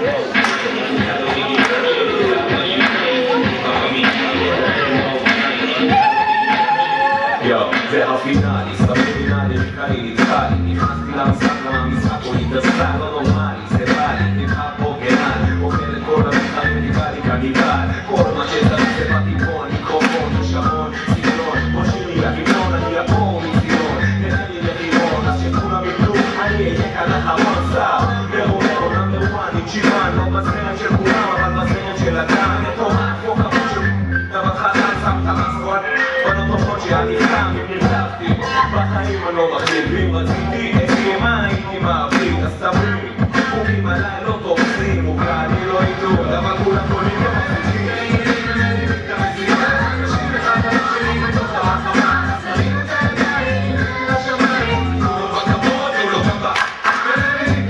זה הפינאלי, סבלינלי, מקרי, נתחלי נכנסתי למשחק, למה המשחק אוניברסל לא נורמלי, זה בא לי, נבחר פה גנל אוכל את כל המתחרים, נקרא לי קניבל כל מה שצריך זה בטיפון, מיקרופון, שעון, סגנון בוא שירי להגימון, אני אבור מציון נראה לי לחירון, אז שכולם יפלו אני אהיה כאן אחרון שר מרומרו, נאמר וואן, עם שימן לא בסרט של כולם, אבל בסרט של אדם מטורף, כמו כבוד של דבר חדש, שם את המסכון בנות תופות שאני חם בחיים אני לא מכיר, ואם רציתי מה הייתי מעביר, אז תביא חוקים עליי לא תופסים, וכאני לא איתו, למה כולם קונים ומחזיקים את המזימה, אנשים אחד אנשים בתוך הרחמה שמים את הידיים לשמיים, הוא לא בכבוד, הוא לא גם אנשים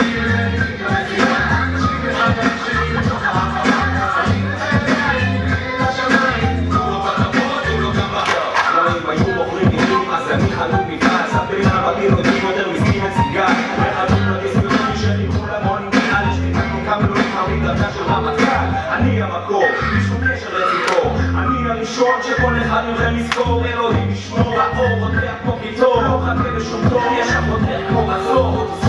אחד אנשים בתוך הרחמה שמים את הידיים לשמיים, הוא לא בכבוד, הוא לא גם לא אם היו מוכרים אז אני חלום מפעל, ספרים הבתים נותנים יותר מסכים מציגה וחלום לדיסקרטי שלי כולם עונים מעל שתיקנו כמה לא נתחרים דרגה של רמטכ"ל אני המקור, משום קשר לציפור אני הראשון שכל אחד מכם יזכור אלוהים ישמור האור רותח כמו קיטור לא חכה בשום תור יש עבודך כמו רצור